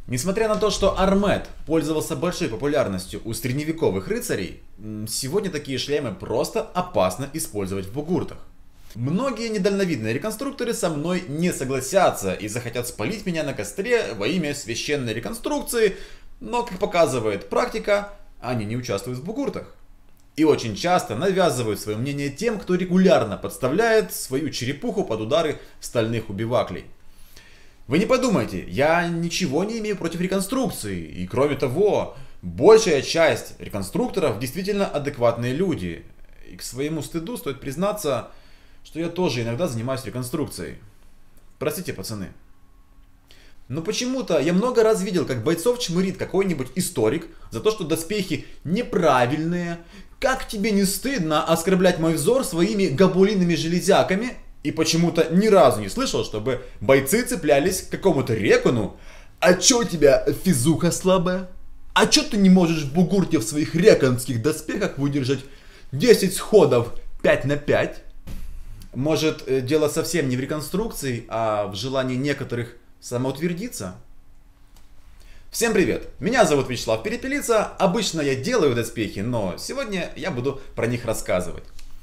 Несмотря на то, что Армет пользовался большой популярностью у средневековых рыцарей, сегодня такие шлемы просто опасно использовать в бугуртах. Многие недальновидные реконструкторы со мной не согласятся и захотят спалить меня на костре во имя священной реконструкции, но, как показывает практика, они не участвуют в бугуртах. И очень часто навязывают свое мнение тем, кто регулярно подставляет свою черепуху под удары стальных убиваклей. Вы не подумайте, я ничего не имею против реконструкции. И кроме того, большая часть реконструкторов действительно адекватные люди. И к своему стыду стоит признаться, что я тоже иногда занимаюсь реконструкцией. Простите, пацаны. Но почему-то я много раз видел, как бойцов чмырит какой-нибудь историк за то, что доспехи неправильные. Как тебе не стыдно оскорблять мой взор своими габулиными железяками? И почему-то ни разу не слышал, чтобы бойцы цеплялись к какому-то рекону. А чё у тебя физуха слабая? А чё ты не можешь в бугурте в своих реконских доспехах выдержать 10 сходов 5 на 5? Может, дело совсем не в реконструкции, а в желании некоторых самоутвердиться? Всем привет! Меня зовут Вячеслав Перепелица. Обычно я делаю доспехи, но сегодня я буду про них рассказывать.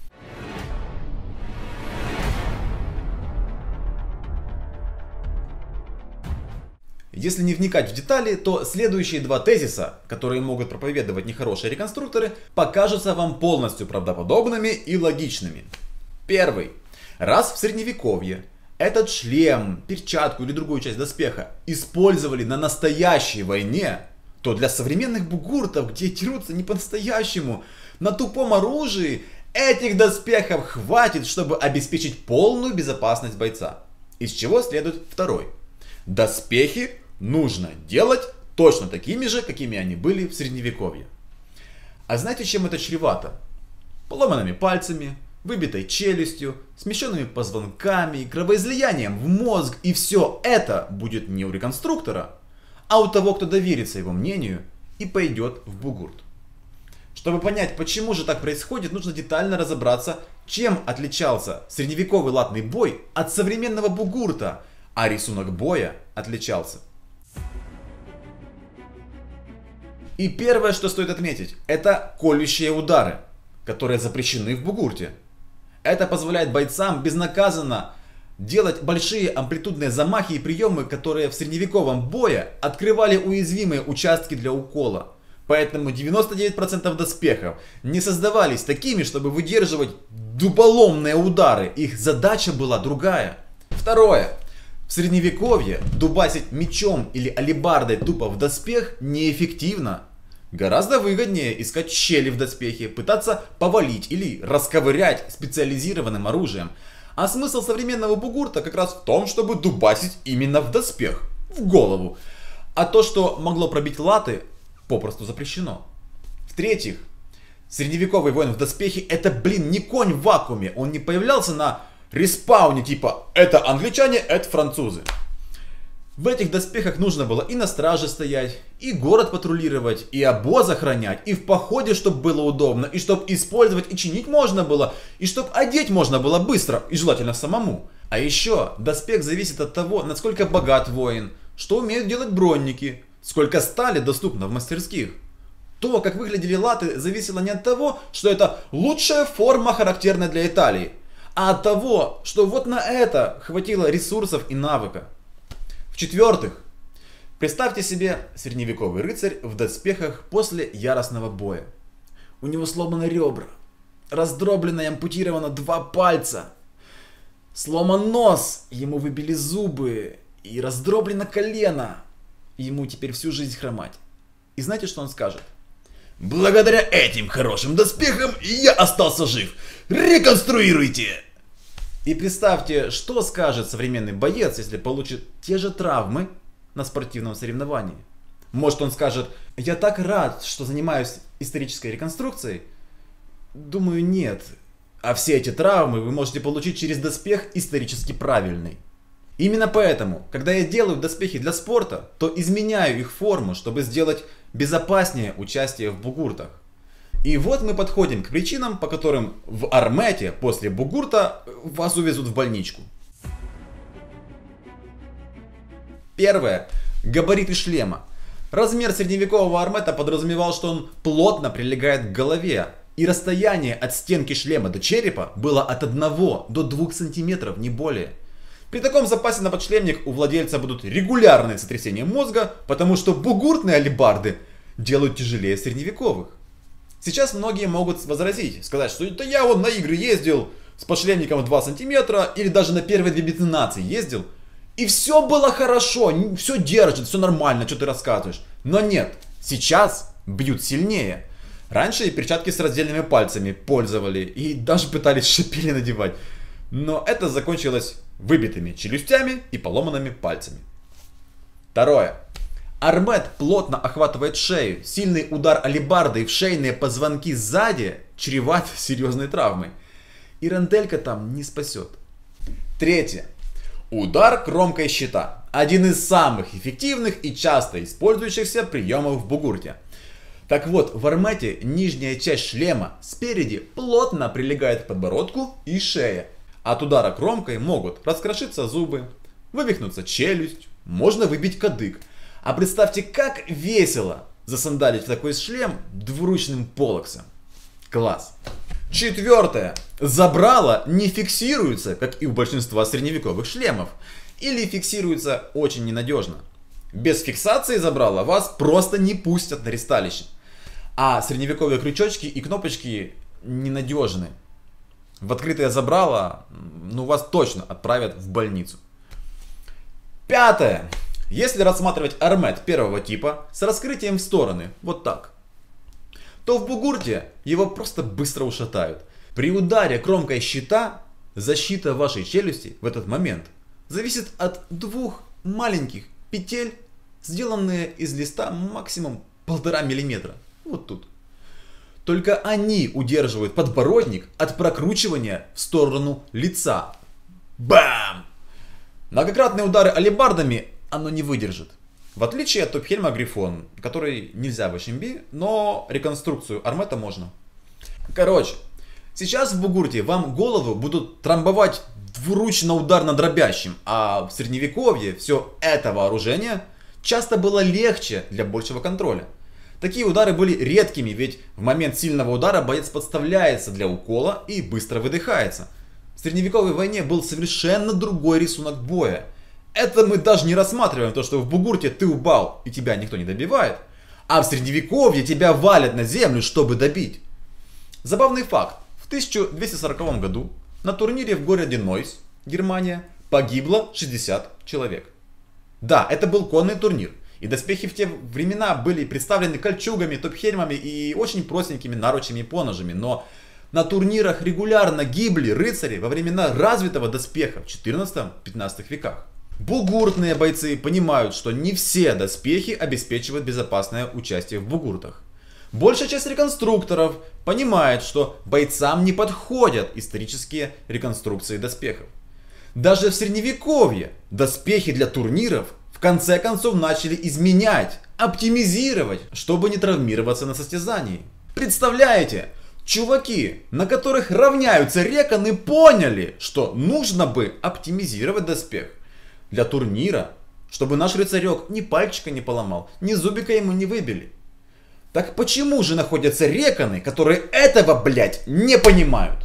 Если не вникать в детали, то следующие два тезиса, которые могут проповедовать нехорошие реконструкторы, покажутся вам полностью правдоподобными и логичными. Первый. Раз в средневековье этот шлем, перчатку или другую часть доспеха использовали на настоящей войне, то для современных бугуртов, где дерутся не по-настоящему, на тупом оружии, этих доспехов хватит, чтобы обеспечить полную безопасность бойца. Из чего следует второй. Доспехи нужно делать точно такими же, какими они были в средневековье. А знаете, чем это чревато? Поломанными пальцами, выбитой челюстью, смещенными позвонками, кровоизлиянием в мозг. И все это будет не у реконструктора, а у того, кто доверится его мнению и пойдет в бугурт. Чтобы понять, почему же так происходит, нужно детально разобраться, чем отличался средневековый латный бой от современного бугурта, а рисунок боя отличался. И первое, что стоит отметить, это колющие удары, которые запрещены в бугурте. Это позволяет бойцам безнаказанно делать большие амплитудные замахи и приемы, которые в средневековом бое открывали уязвимые участки для укола. Поэтому 99% доспехов не создавались такими, чтобы выдерживать дуболомные удары. Их задача была другая. Второе. В средневековье дубасить мечом или алебардой тупо в доспех неэффективно. Гораздо выгоднее искать щели в доспехе, пытаться повалить или расковырять специализированным оружием. А смысл современного бугурта как раз в том, чтобы дубасить именно в доспех, в голову. А то, что могло пробить латы, попросту запрещено. В-третьих, средневековый воин в доспехе это, не конь в вакууме. Он не появлялся на респауне типа «это англичане, это французы». В этих доспехах нужно было и на страже стоять, и город патрулировать, и обоз охранять, и в походе, чтобы было удобно, и чтобы использовать и чинить можно было, и чтобы одеть можно было быстро, и желательно самому. А еще доспех зависит от того, насколько богат воин, что умеют делать бронники, сколько стали доступно в мастерских. То, как выглядели латы, зависело не от того, что это лучшая форма, характерная для Италии, а от того, что вот на это хватило ресурсов и навыка. В-четвертых, представьте себе средневековый рыцарь в доспехах после яростного боя. У него сломаны ребра, раздроблено и ампутировано 2 пальца, сломан нос, ему выбили зубы и раздроблено колено. Ему теперь всю жизнь хромать. И знаете, что он скажет? Благодаря этим хорошим доспехам я остался жив. Реконструируйте! И представьте, что скажет современный боец, если получит те же травмы на спортивном соревновании. Может, он скажет: я так рад, что занимаюсь исторической реконструкцией. Думаю, нет. А все эти травмы вы можете получить через доспех исторически правильный. Именно поэтому, когда я делаю доспехи для спорта, то изменяю их форму, чтобы сделать безопаснее участие в бугуртах. И вот мы подходим к причинам, по которым в Армете после бугурта вас увезут в больничку. Первое. Габариты шлема. Размер средневекового армета подразумевал, что он плотно прилегает к голове, и расстояние от стенки шлема до черепа было от 1 до 2 сантиметров, не более. При таком запасе на подшлемник у владельца будут регулярные сотрясения мозга, потому что бугуртные алебарды делают тяжелее средневековых. Сейчас многие могут возразить, сказать, что это я вон на игры ездил с подшлемником в 2 сантиметра, или даже на первые 2 битвы наций ездил, и все было хорошо, все держит, все нормально, что ты рассказываешь. Но нет, сейчас бьют сильнее. Раньше и перчатки с раздельными пальцами пользовали и даже пытались шипели надевать. Но это закончилось выбитыми челюстями и поломанными пальцами. Второе. Армет плотно охватывает шею. Сильный удар алебардой в шейные позвонки сзади чреват серьезной травмой. И ранделька там не спасет. Третье. Удар кромкой щита. Один из самых эффективных и часто использующихся приемов в бугурте. Так вот, в армете нижняя часть шлема спереди плотно прилегает к подбородку и шее. От удара кромкой могут раскрошиться зубы, вывихнуться челюсть, можно выбить кадык. А представьте, как весело засандалить в такой шлем двуручным полоксом. Класс. Четвертое. Забрало не фиксируется, как и у большинства средневековых шлемов, или фиксируется очень ненадежно. Без фиксации забрала вас просто не пустят на ресталище. А средневековые крючочки и кнопочки ненадежны. В открытое забрало, вас точно отправят в больницу. Пятое. Если рассматривать армет первого типа с раскрытием в стороны, вот так, то в бугурте его просто быстро ушатают. При ударе кромкой щита защита вашей челюсти в этот момент зависит от 2 маленьких петель, сделанные из листа максимум 1,5 мм. Вот тут. Только они удерживают подбородник от прокручивания в сторону лица. Бам! Многократные удары алебардами оно не выдержит. В отличие от Топхельма Грифон, который нельзя в HMB, но реконструкцию армета можно. Короче, сейчас в бугурте вам голову будут трамбовать двуручно ударно дробящим, а в средневековье все это вооружение часто было легче для большего контроля. Такие удары были редкими, ведь в момент сильного удара боец подставляется для укола и быстро выдыхается. В средневековой войне был совершенно другой рисунок боя. Это мы даже не рассматриваем, то что в бугурте ты упал и тебя никто не добивает, а в средневековье тебя валят на землю, чтобы добить. Забавный факт. В 1240 году на турнире в городе Нойс, Германия, погибло 60 человек. Да, это был конный турнир. И доспехи в те времена были представлены кольчугами, топхельмами и очень простенькими наручами и поножами. Но на турнирах регулярно гибли рыцари во времена развитого доспеха в 14-15 веках. Бугуртные бойцы понимают, что не все доспехи обеспечивают безопасное участие в бугуртах. Большая часть реконструкторов понимает, что бойцам не подходят исторические реконструкции доспехов. Даже в средневековье доспехи для турниров в конце концов начали изменять, оптимизировать, чтобы не травмироваться на состязании. Представляете, чуваки, на которых равняются реконы, поняли, что нужно бы оптимизировать доспех для турнира, чтобы наш рыцарек ни пальчика не поломал, ни зубика ему не выбили. Так почему же находятся реконы, которые этого, блять, не понимают?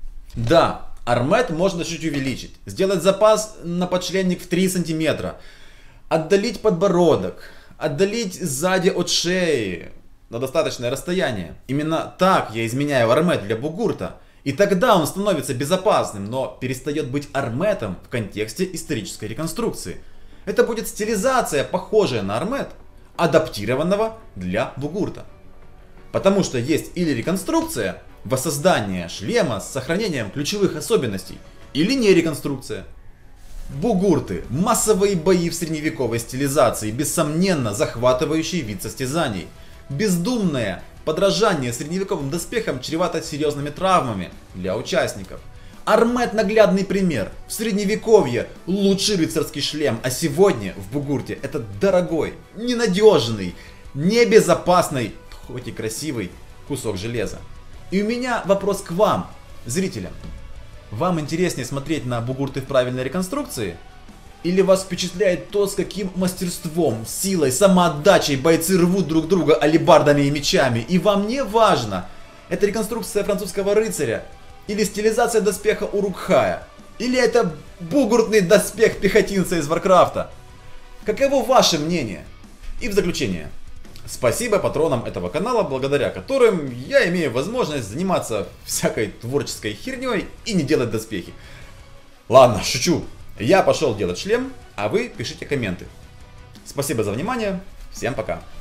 Да, армет можно чуть увеличить, сделать запас на подшленник в 3 сантиметра, отдалить подбородок, отдалить сзади от шеи на достаточное расстояние. Именно так я изменяю армет для бугурта. И тогда он становится безопасным, но перестает быть арметом в контексте исторической реконструкции. Это будет стилизация, похожая на армет, адаптированного для бугурта. Потому что есть или реконструкция, воссоздание шлема с сохранением ключевых особенностей, или не реконструкция. Бугурты – массовые бои в средневековой стилизации, бессомненно захватывающий вид состязаний. Бездумное подражание средневековым доспехам чревато серьезными травмами для участников. Армет – наглядный пример. В средневековье лучший рыцарский шлем, а сегодня в бугурте это дорогой, ненадежный, небезопасный, хоть и красивый кусок железа. И у меня вопрос к вам, зрителям. Вам интереснее смотреть на бугурты в правильной реконструкции? Или вас впечатляет то, с каким мастерством, силой, самоотдачей бойцы рвут друг друга алебардами и мечами, и вам не важно, это реконструкция французского рыцаря, или стилизация доспеха Урукхая, или это бугуртный доспех пехотинца из Варкрафта. Каково ваше мнение? И в заключение, спасибо патронам этого канала, благодаря которым я имею возможность заниматься всякой творческой херней и не делать доспехи. Ладно, шучу. Я пошел делать шлем, а вы пишите комменты. Спасибо за внимание, всем пока.